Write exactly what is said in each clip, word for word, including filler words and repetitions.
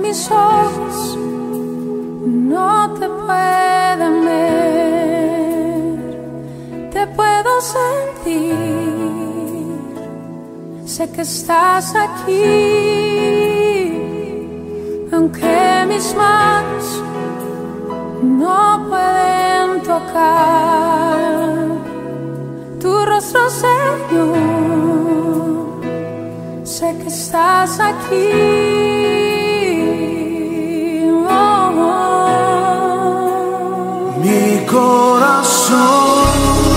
mis ojos no te pueden ver, te puedo sentir, sé que estás aquí, aunque mis manos no pueden tocar tu rostro, Señor, sé que estás aquí. Mi corazón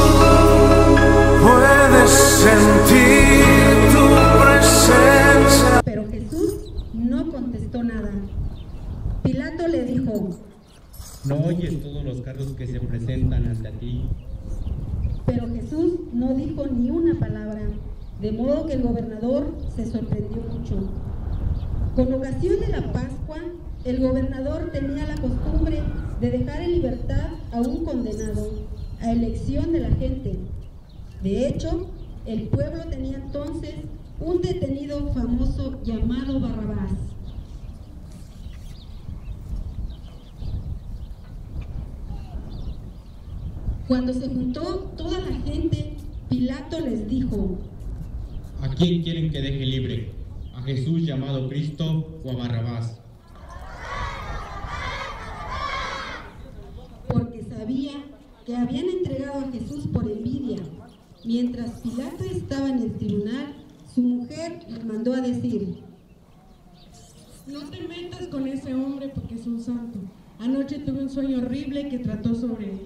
puede sentir tu presencia. Pero Jesús no contestó nada. Pilato le dijo: ¿No oyes todos los cargos que se presentan ante ti? Pero Jesús no dijo ni una palabra, de modo que el gobernador se sorprendió mucho. Con ocasión de la Pascua, el gobernador tenía la costumbre de dejar en libertad a un condenado, a elección de la gente. De hecho, el pueblo tenía entonces un detenido famoso llamado Barrabás. Cuando se juntó toda la gente, Pilato les dijo: ¿A quién quieren que deje libre? ¿A Jesús llamado Cristo o a Barrabás? Porque sabía que habían entregado a Jesús por envidia. Mientras Pilato estaba en el tribunal, su mujer le mandó a decir: no te metas con ese hombre porque es un santo. Anoche tuve un sueño horrible que trató sobre él.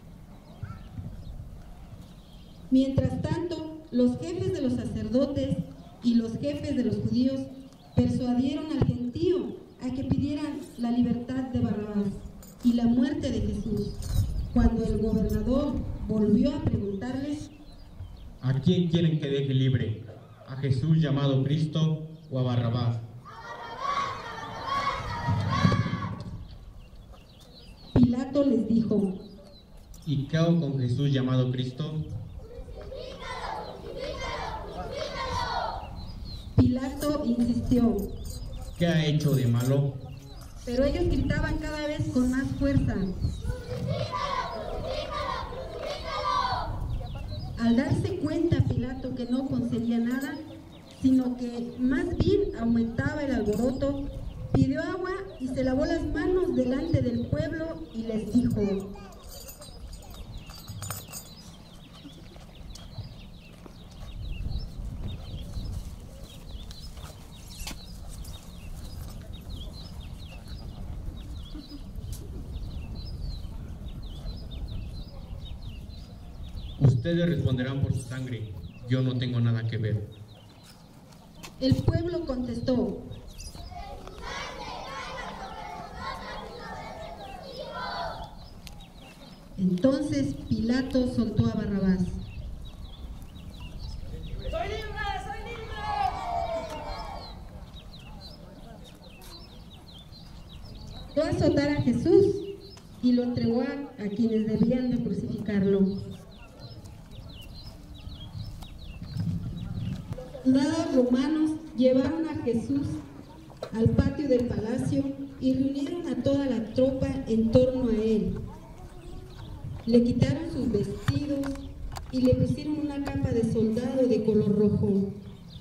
Mientras tanto, los jefes de los sacerdotes y los jefes de los judíos persuadieron al gentío a que pidieran la libertad de Barrabás y la muerte de Jesús. Cuando el gobernador volvió a preguntarles: ¿A quién quieren que deje libre? ¿A Jesús llamado Cristo o a Barrabás? Pilato les dijo: ¿Y qué hago con Jesús llamado Cristo? Pilato insistió: ¿Qué ha hecho de malo? Pero ellos gritaban cada vez con más fuerza. Al darse cuenta Pilato que no conseguía nada, sino que más bien aumentaba el alboroto, pidió agua y se lavó las manos delante del pueblo y les dijo: Ustedes responderán por su sangre, yo no tengo nada que ver. El pueblo contestó: Entonces Pilato soltó a Barrabás. ¡Soy libre! ¡Soy libre! Fue a azotar a Jesús y lo entregó a, a quienes debían de crucificarlo. Soldados romanos llevaron a Jesús al patio del palacio y reunieron a toda la tropa en torno a él. Le quitaron sus vestidos y le pusieron una capa de soldado de color rojo.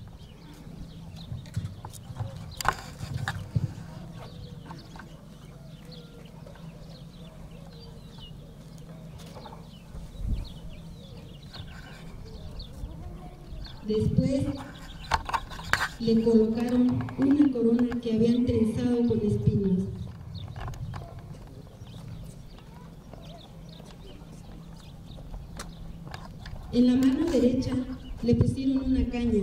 Después le colocaron una corona que habían trenzado con espinas. En la mano derecha le pusieron una caña.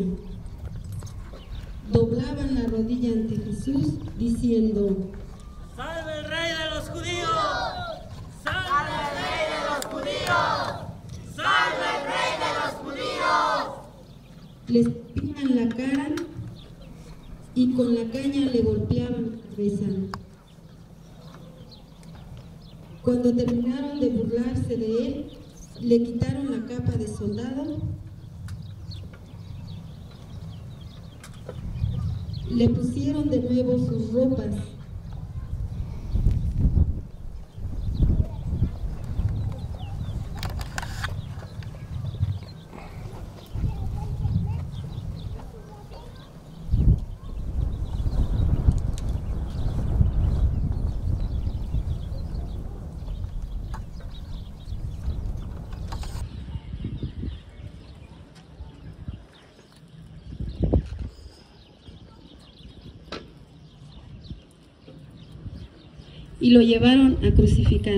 Doblaban la rodilla ante Jesús diciendo: ¡Salve el rey de los judíos! ¡Salve el rey de los judíos! ¡Salve el rey de los judíos! Les pican la cara y con la caña le golpeaban la cabeza. Cuando terminaron de burlarse de él, le quitaron la capa de soldado, le pusieron de nuevo sus ropas y lo llevaron a crucificar.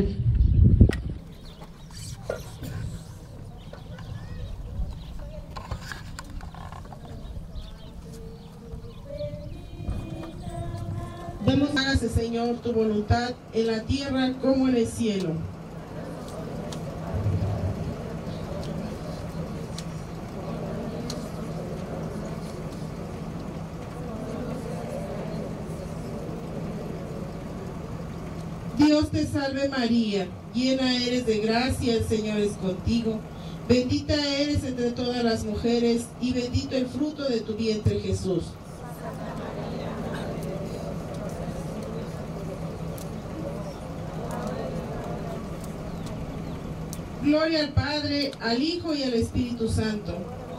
Vamos, hágase, Señor, tu voluntad en la tierra como en el cielo. Dios te salve María, llena eres de gracia, el Señor es contigo. Bendita eres entre todas las mujeres y bendito el fruto de tu vientre, Jesús. Gloria al Padre, al Hijo y al Espíritu Santo.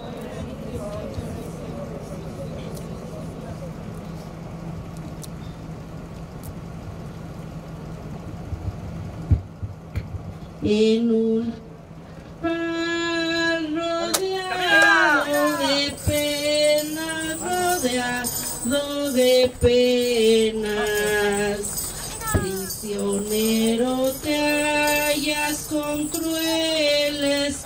En un mar rodeado de penas, rodeado de penas, prisionero te hallas con crueles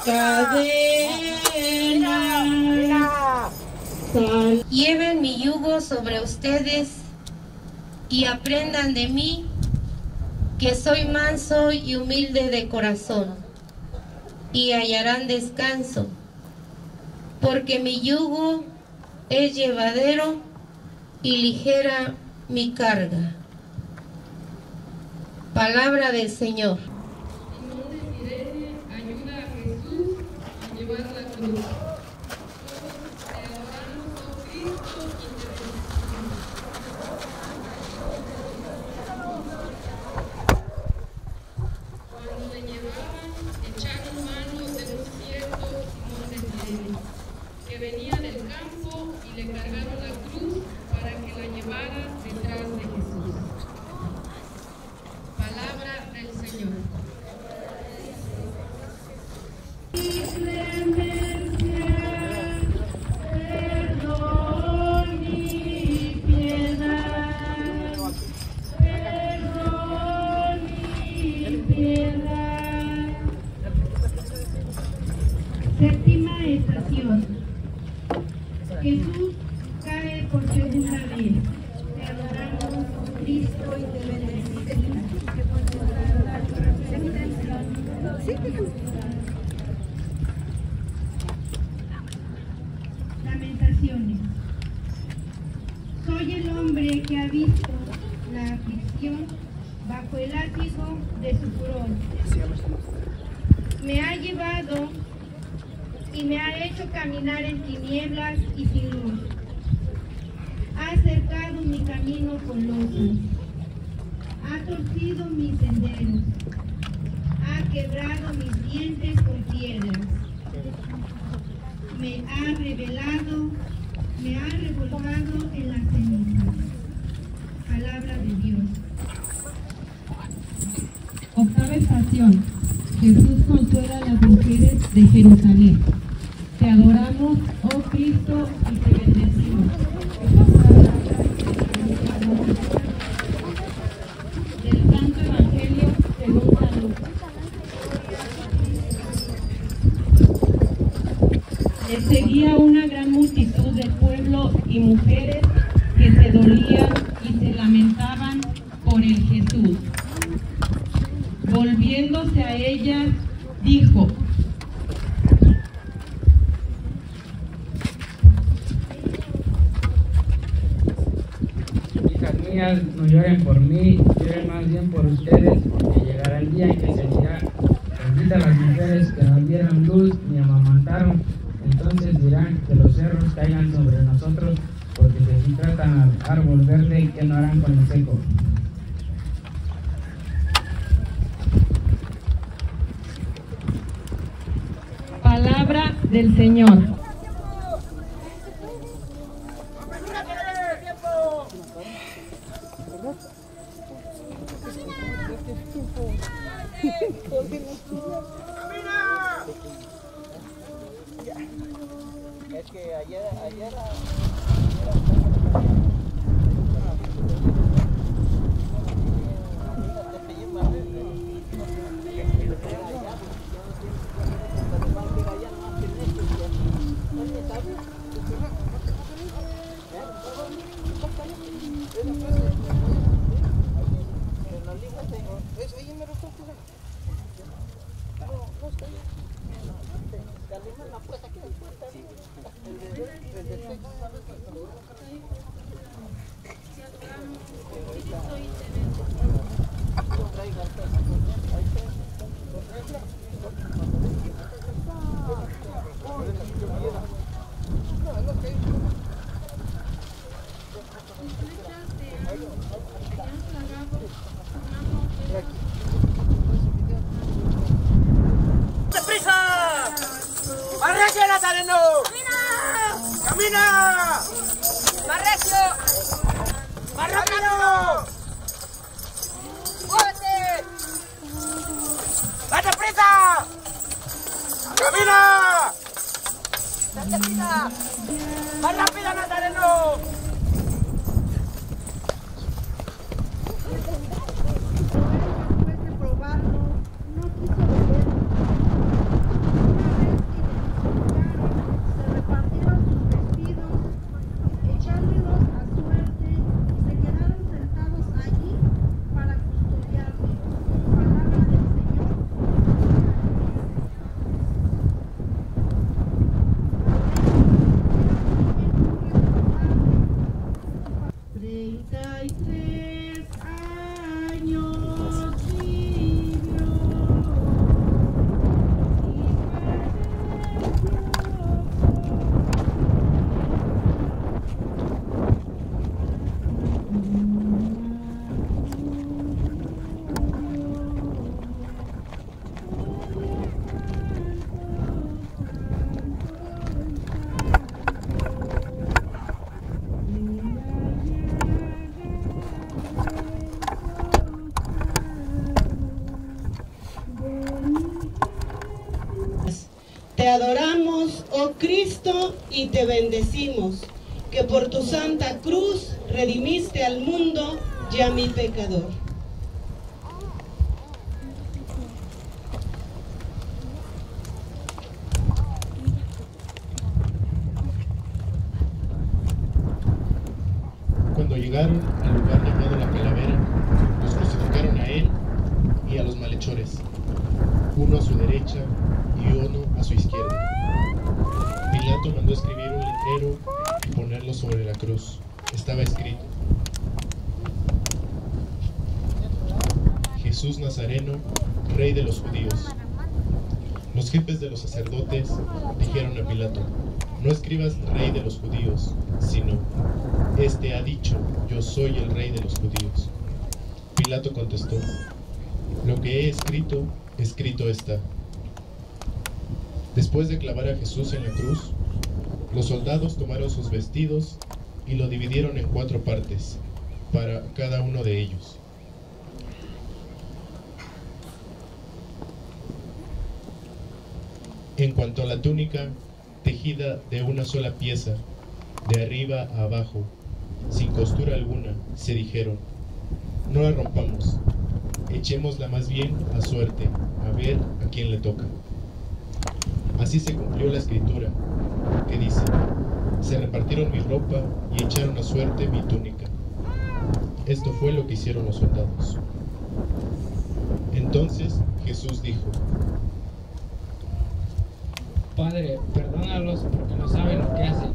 cadenas. Lleven mi yugo sobre ustedes y aprendan de mí, que soy manso y humilde de corazón, y hallarán descanso, porque mi yugo es llevadero y ligera mi carga. Palabra del Señor. Simón de Cirene ayuda a Jesús a llevar la cruz. Te adoramos, oh Cristo, cuando le llevaban, echaron mano de un cierto Simón de Cirene, que venía del campo, y le cargaron la cruz para que la llevara detrás de Jesús. Palabra del Señor. Perdón y piedad, perdón y piedad. Séptima estación. Jesús cae por segunda vez. Te adoramos, Cristo, y te bendecimos. Lamentaciones. Soy el hombre que ha visto la aflicción bajo el látigo de su furor. Me ha llevado y me ha hecho caminar en tinieblas y sin luz. Ha cercado mi camino con losas, ha torcido mis senderos, ha quebrado mis dientes con piedras. Me ha revelado, me ha revolcado en las cenizas. Palabra de Dios. Octava estación. Jesús consuela a las mujeres de Jerusalén. Te adoramos, oh Cristo, y te bendecimos. Del Santo Evangelio según San Lucas. Le seguía una gran multitud de pueblo y mujeres que se dolían y se lamentaban por el Jesús. Volviéndose a ellas, dijo: Hijas mías, no lloren por mí, lloren más bien por ustedes, porque llegará el día en que se dirá: bendita las mujeres que no dieron luz ni amamantaron. Entonces dirán que los cerros caigan sobre nosotros, porque si tratan al árbol verde, ¿qué no harán con el seco? Palabra del Señor. Es que ayer, ayer la... ¡Camina! ¡Más recio! ¡Más rápido! ¡Muévete! ¡Date prisa! ¡Camina! ¡Date prisa! ¡Más rápido, Nazareno! Te adoramos, oh Cristo, y te bendecimos, que por tu santa cruz redimiste al mundo y a mi pecador. Cuando llegaron al lugar llamado La Calavera, los crucificaron a él y a los malhechores, uno a su derecha y uno a su izquierda. Pilato mandó escribir un letrero y ponerlo sobre la cruz. Estaba escrito: Jesús Nazareno, Rey de los judíos. Los jefes de los sacerdotes dijeron a Pilato: no escribas Rey de los judíos, sino: este ha dicho, yo soy el Rey de los judíos. Pilato contestó: lo que he escrito, escrito está. Después de clavar a Jesús en la cruz, los soldados tomaron sus vestidos y lo dividieron en cuatro partes, para cada uno de ellos. En cuanto a la túnica, tejida de una sola pieza, de arriba a abajo, sin costura alguna, se dijeron: no la rompamos, echémosla más bien a suerte, a ver a quién le toca. Así se cumplió la escritura, que dice: se repartieron mi ropa y echaron a suerte mi túnica. Esto fue lo que hicieron los soldados. Entonces Jesús dijo: Padre, perdónalos porque no saben lo que hacen.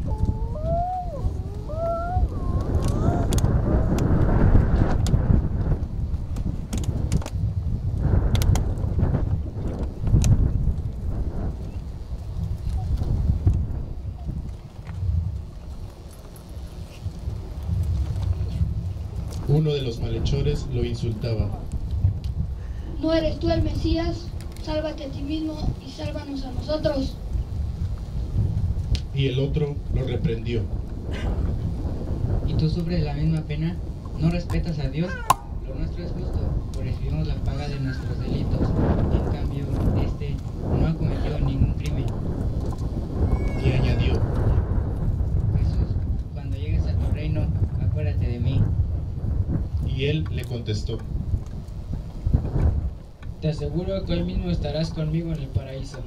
Uno de los malhechores lo insultaba: ¿no eres tú el Mesías? Sálvate a ti mismo y sálvanos a nosotros. Y el otro lo reprendió: ¿y tú sufres la misma pena? ¿No respetas a Dios? Lo nuestro es justo, pues recibimos la paga de nuestros delitos. En cambio, este no ha cometido ningún crimen. Y añadió: Jesús, cuando llegues a tu reino, acuérdate de mí. Y él le contestó: te aseguro que hoy mismo estarás conmigo en el paraíso.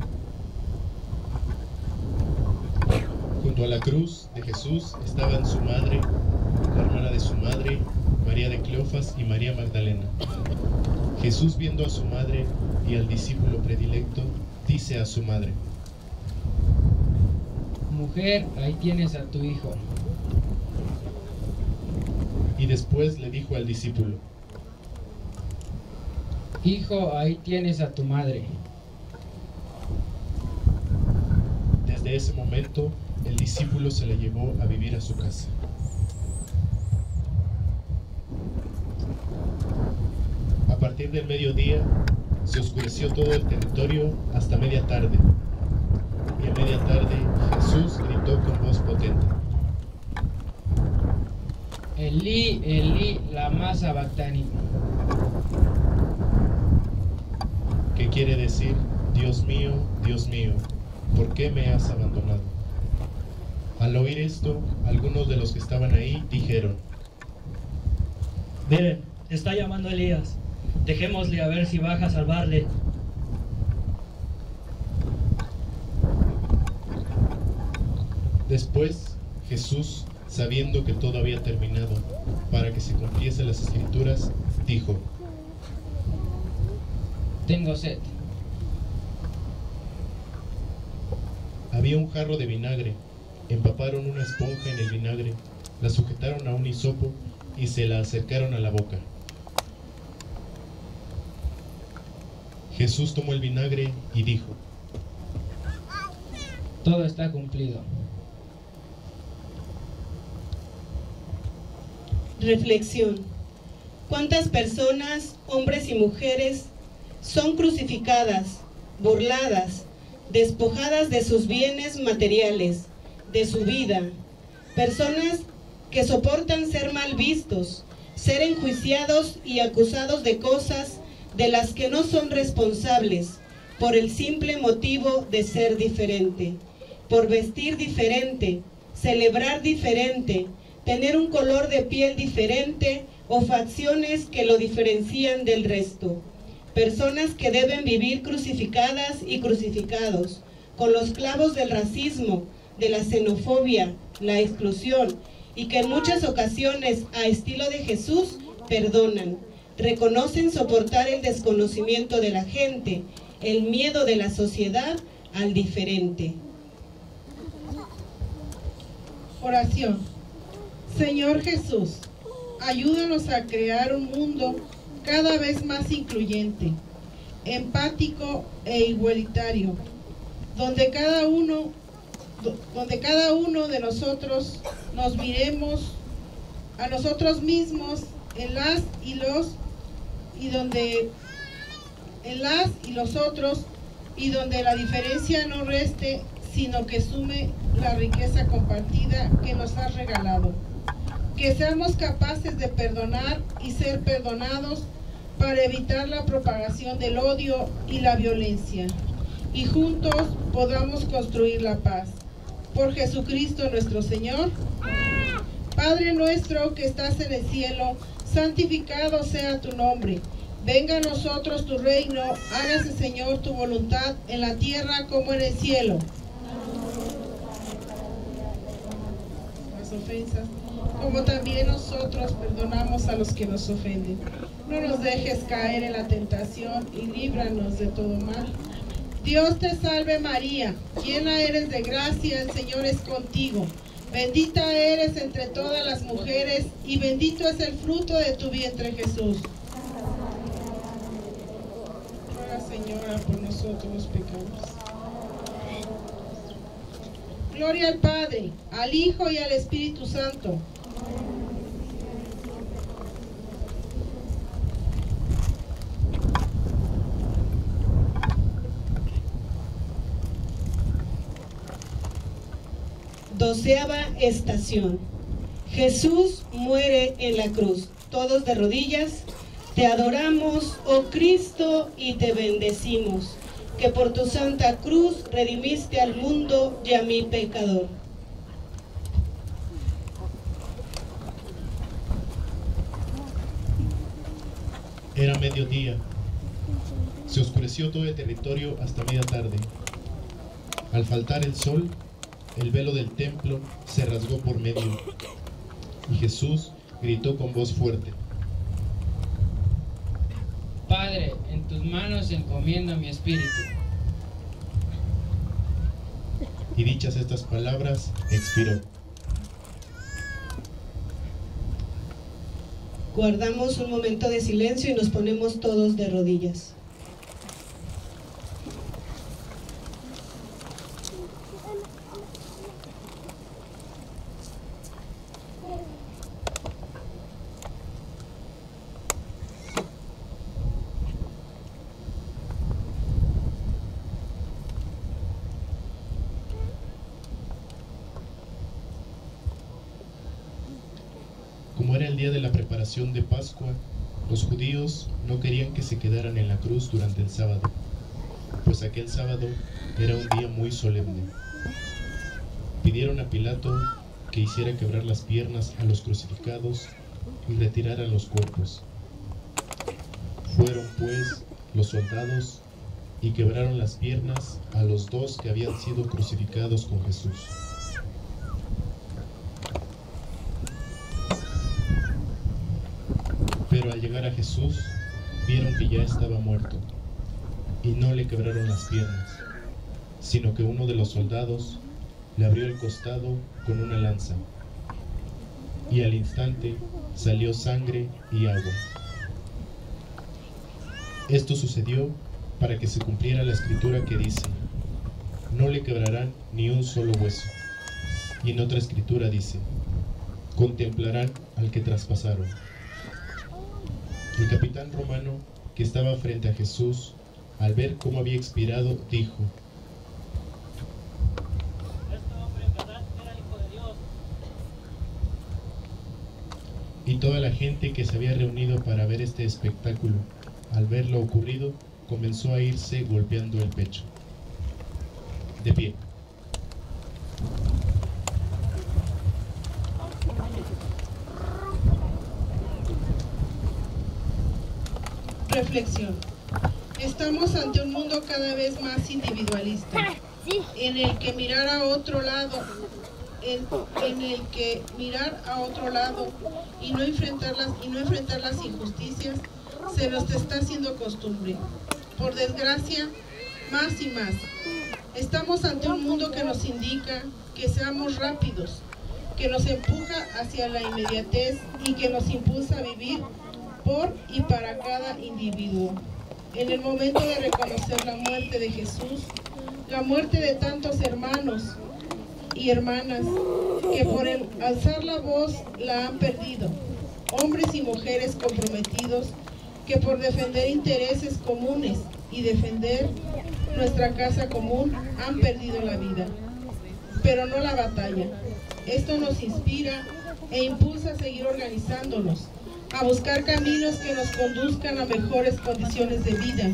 Junto a la cruz de Jesús estaban su madre, la hermana de su madre, María de Cleofas y María Magdalena. Jesús, viendo a su madre y al discípulo predilecto, dice a su madre: Mujer, ahí tienes a tu hijo. Y después le dijo al discípulo: Hijo, ahí tienes a tu madre. Desde ese momento, el discípulo se la llevó a vivir a su casa. A partir del mediodía, se oscureció todo el territorio hasta media tarde. Y a media tarde, Jesús gritó con voz potente: Elí, Elí, lama sabactani. ¿Qué quiere decir? Dios mío, Dios mío, ¿por qué me has abandonado? Al oír esto, algunos de los que estaban ahí dijeron: Miren, está llamando a Elías. Dejémosle a ver si baja a salvarle. Después, Jesús, sabiendo que todo había terminado, para que se cumpliesen las Escrituras, dijo: Tengo sed. Había un jarro de vinagre. Empaparon una esponja en el vinagre, la sujetaron a un hisopo y se la acercaron a la boca. Jesús tomó el vinagre y dijo: Todo está cumplido. Reflexión. ¿Cuántas personas, hombres y mujeres, son crucificadas, burladas, despojadas de sus bienes materiales, de su vida? Personas que soportan ser mal vistos, ser enjuiciados y acusados de cosas de las que no son responsables, por el simple motivo de ser diferente, por vestir diferente, celebrar diferente, tener un color de piel diferente o facciones que lo diferencian del resto. Personas que deben vivir crucificadas y crucificados, con los clavos del racismo, de la xenofobia, la exclusión, y que en muchas ocasiones, a estilo de Jesús, perdonan, reconocen soportar el desconocimiento de la gente, el miedo de la sociedad al diferente. Oración. Señor Jesús, ayúdanos a crear un mundo cada vez más incluyente, empático e igualitario, donde cada uno, donde cada uno de nosotros nos miremos a nosotros mismos en las y los y donde en las y los otros, y donde la diferencia no reste, sino que sume la riqueza compartida que nos has regalado. Que seamos capaces de perdonar y ser perdonados para evitar la propagación del odio y la violencia, y juntos podamos construir la paz. Por Jesucristo nuestro Señor. Padre nuestro que estás en el cielo, santificado sea tu nombre. Venga a nosotros tu reino, hágase Señor tu voluntad en la tierra como en el cielo. Las ofensas, como también nosotros perdonamos a los que nos ofenden. No nos dejes caer en la tentación y líbranos de todo mal. Dios te salve María, llena eres de gracia, el Señor es contigo. Bendita eres entre todas las mujeres y bendito es el fruto de tu vientre Jesús. Ruega Señora por nosotros los pecadores. Gloria al Padre, al Hijo y al Espíritu Santo. Doceava estación. Jesús muere en la cruz. Todos de rodillas. Te adoramos, oh Cristo, y te bendecimos, que por tu santa cruz redimiste al mundo y a mi pecador. Era mediodía. Se oscureció todo el territorio hasta media tarde. Al faltar el sol, el velo del templo se rasgó por medio, y Jesús gritó con voz fuerte: Padre, en tus manos encomiendo mi espíritu. Y dichas estas palabras, expiró. Guardamos un momento de silencio y nos ponemos todos de rodillas. Como era el día de la preparación de Pascua, los judíos no querían que se quedaran en la cruz durante el sábado, pues aquel sábado era un día muy solemne. Pidieron a Pilato que hiciera quebrar las piernas a los crucificados y retiraran los cuerpos. Fueron pues los soldados y quebraron las piernas a los dos que habían sido crucificados con Jesús. Pero al llegar a Jesús, vieron que ya estaba muerto, y no le quebraron las piernas, sino que uno de los soldados le abrió el costado con una lanza, y al instante salió sangre y agua. Esto sucedió para que se cumpliera la escritura que dice: no le quebrarán ni un solo hueso. Y en otra escritura dice: contemplarán al que traspasaron. El capitán romano que estaba frente a Jesús, al ver cómo había expirado, dijo: Este hombre en verdad era el Hijo de Dios. Y toda la gente que se había reunido para ver este espectáculo, al ver lo ocurrido, comenzó a irse golpeando el pecho. De pie. Reflexión. Estamos ante un mundo cada vez más individualista, en el que mirar a otro lado, en, en el que mirar a otro lado y no enfrentar las y no enfrentar las injusticias se nos está haciendo costumbre. Por desgracia, más y más. Estamos ante un mundo que nos indica que seamos rápidos, que nos empuja hacia la inmediatez y que nos impulsa a vivir por y para cada individuo. En el momento de reconocer la muerte de Jesús, la muerte de tantos hermanos y hermanas que por el alzar la voz la han perdido, hombres y mujeres comprometidos que por defender intereses comunes y defender nuestra casa común han perdido la vida, pero no la batalla. Esto nos inspira e impulsa a seguir organizándonos, a buscar caminos que nos conduzcan a mejores condiciones de vida.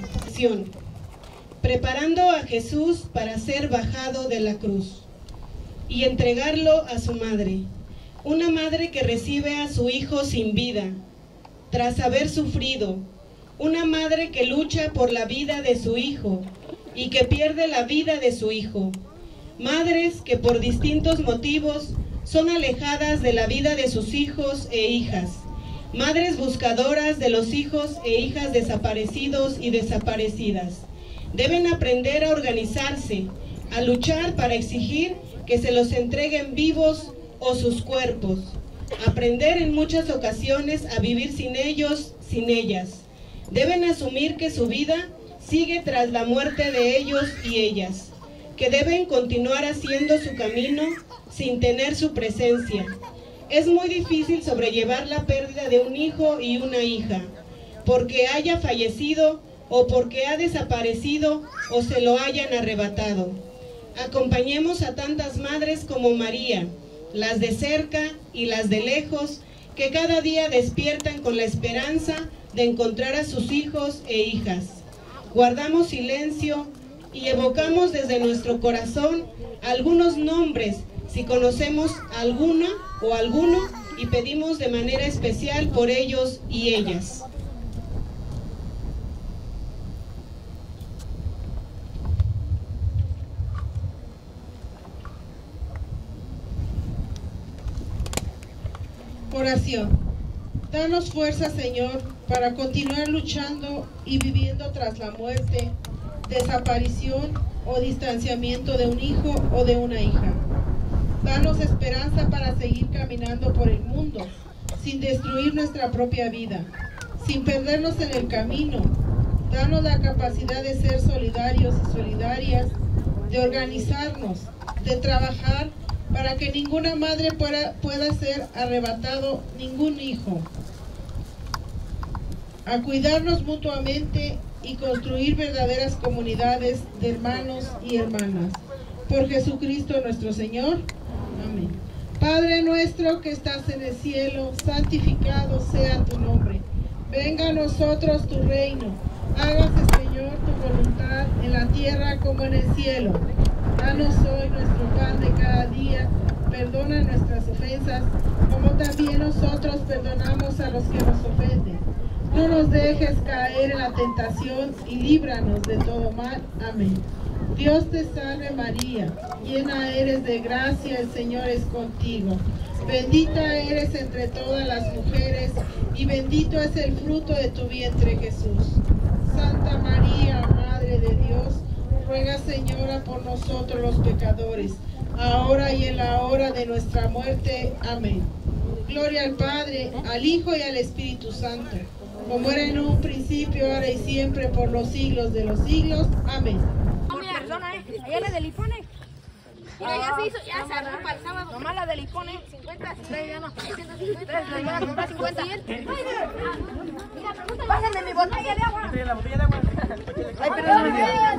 Preparando a Jesús para ser bajado de la cruz y entregarlo a su madre, una madre que recibe a su hijo sin vida, tras haber sufrido, una madre que lucha por la vida de su hijo y que pierde la vida de su hijo, madres que por distintos motivos son alejadas de la vida de sus hijos e hijas, madres buscadoras de los hijos e hijas desaparecidos y desaparecidas. Deben aprender a organizarse, a luchar para exigir que se los entreguen vivos o sus cuerpos. Aprender en muchas ocasiones a vivir sin ellos, sin ellas. Deben asumir que su vida sigue tras la muerte de ellos y ellas, que deben continuar haciendo su camino sin tener su presencia. Es muy difícil sobrellevar la pérdida de un hijo y una hija, porque haya fallecido o porque ha desaparecido o se lo hayan arrebatado. Acompañemos a tantas madres como María, las de cerca y las de lejos, que cada día despiertan con la esperanza de encontrar a sus hijos e hijas. Guardamos silencio y evocamos desde nuestro corazón algunos nombres, si conocemos alguna o alguno, y pedimos de manera especial por ellos y ellas. Oración. Danos fuerza, Señor, para continuar luchando y viviendo tras la muerte, desaparición o distanciamiento de un hijo o de una hija. Danos esperanza para seguir caminando por el mundo, sin destruir nuestra propia vida, sin perdernos en el camino. Danos la capacidad de ser solidarios y solidarias, de organizarnos, de trabajar para que ninguna madre pueda, pueda ser arrebatado ningún hijo, a cuidarnos mutuamente y construir verdaderas comunidades de hermanos y hermanas. Por Jesucristo nuestro Señor. Amén. Padre nuestro que estás en el cielo, santificado sea tu nombre. Venga a nosotros tu reino. Hágase, Señor, tu voluntad en la tierra como en el cielo. Danos hoy nuestro pan de cada día. Perdona nuestras ofensas, como también nosotros perdonamos a los que nos ofenden. No nos dejes caer en la tentación y líbranos de todo mal. Amén. Dios te salve María, llena eres de gracia, el Señor es contigo. Bendita eres entre todas las mujeres y bendito es el fruto de tu vientre Jesús. Santa María, Madre de Dios, ruega Señora por nosotros los pecadores, ahora y en la hora de nuestra muerte. Amén. Gloria al Padre, al Hijo y al Espíritu Santo, como era en un principio, ahora y siempre, por los siglos de los siglos. Amén. Mira, perdona, eh. Allá la del Ipone. Mira, ya se hizo, ya se armó para el sábado. Nomás la del Ipone, cincuenta, tres ya no. Tres, le voy a comprar cincuenta. Pásenme mi botella de agua. La botella de agua. Ay, perdón.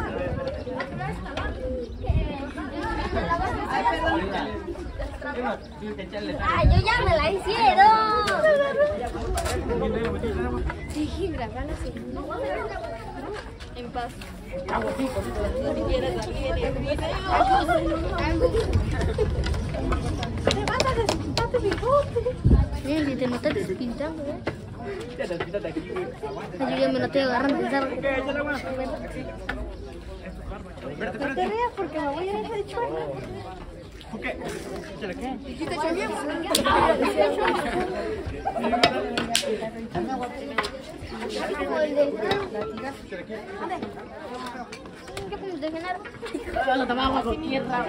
Ay, perdón. ¡Ay, yo ya me la hicieron! Sí, grabarla así. En paz. Si quieres ¡Levántate, bigote! Miren, si te noté despintando, ¿eh? Yo me noté agarrando el cerro. No te rías porque me voy a dejar de chueca. ¿Por qué? ¿Y te eché bien? ¿Qué podemos de Genaro? Lo tomamos con tierra.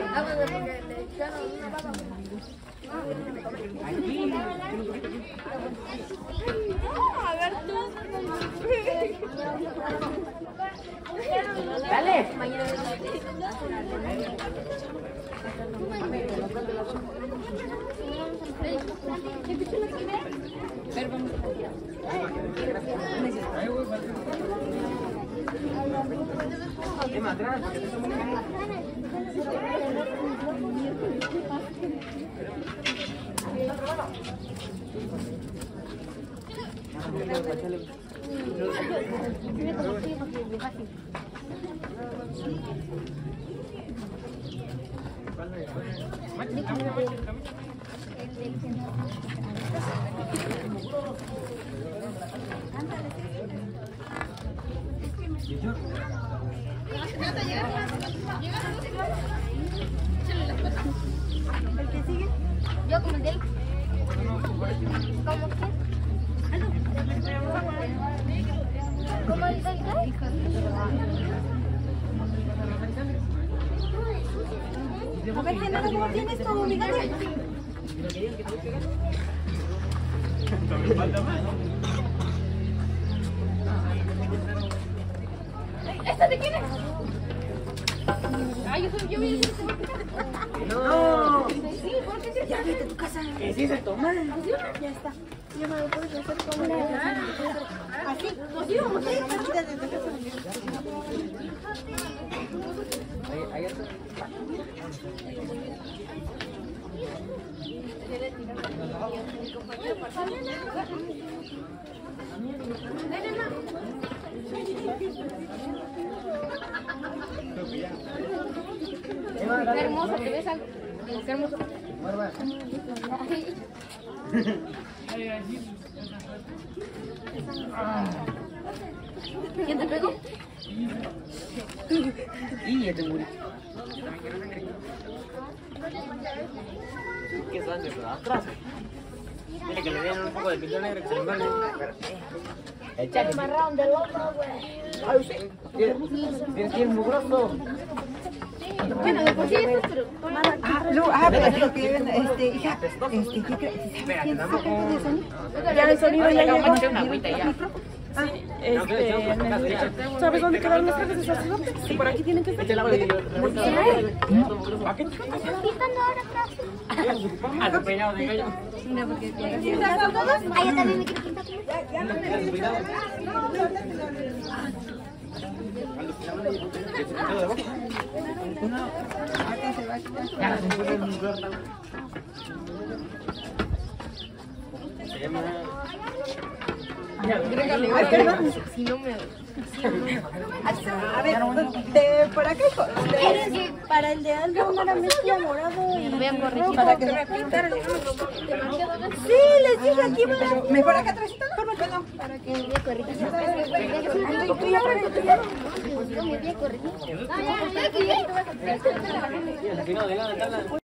A ver tú. Dale. ¿El que sigue? Yo como el de él. ¿Cómo qué? ¿Cómo el del qué? A ver, Genaro, ¿cómo tienes todo, Miguel? ¿Esta de quién es? Ah, yo soy yo. No. Sí, ¿por qué? Ya vete a tu casa. Que sí se toma. Ya está. Ya me lo puedes hacer como la... Así. Nos íbamos a ir. Ahí está. Qué hermoso, ¿te ves algo? Qué hermoso. ¿Quién te pegó? Y ya te murió. ¿Qué sangre? Pero atrás. Tiene que le den un poco de pintura negra que se le vale. Me amarraron del otro, güey. Ay, sí. Tienes que ir mugroso. Bueno, de por sí esto, pero... Ah, no, ah, pero es lo que ven, este, hija, este, ¿qué crees? ¿Sabes quién saca el sonido? Ya el sonido ya llegó. Una agüita ya. Ah, este, ¿sabes dónde quedaron los trajes de sacerdote? Sí, por aquí tienen que estar. ¿Están ahora atrás? Atropellado de gallo. No, porque... ¿Están con todos? Ah, yo también me quiero pintar con ellos. Ya no me cuidado. Si no me... A ver, de por acá, hijo. Es que para el de algo una mezcla morado y rojo. Para que me pintaran. Sí, les dije aquí, mejor acá atrás. Bueno, para que me vea corregir. No, ya, ya, corregir. No, ya, ya, ya, ya.